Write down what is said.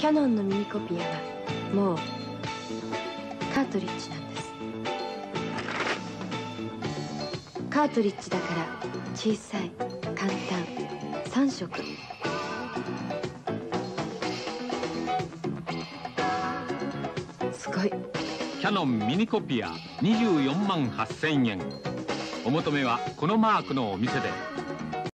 キャノンのミニコピアはもうカートリッジなんです。カートリッジだから小さい、簡単、3色。すごい。 キャノンミニコピア24万8000円。お求めはこのマークのお店で。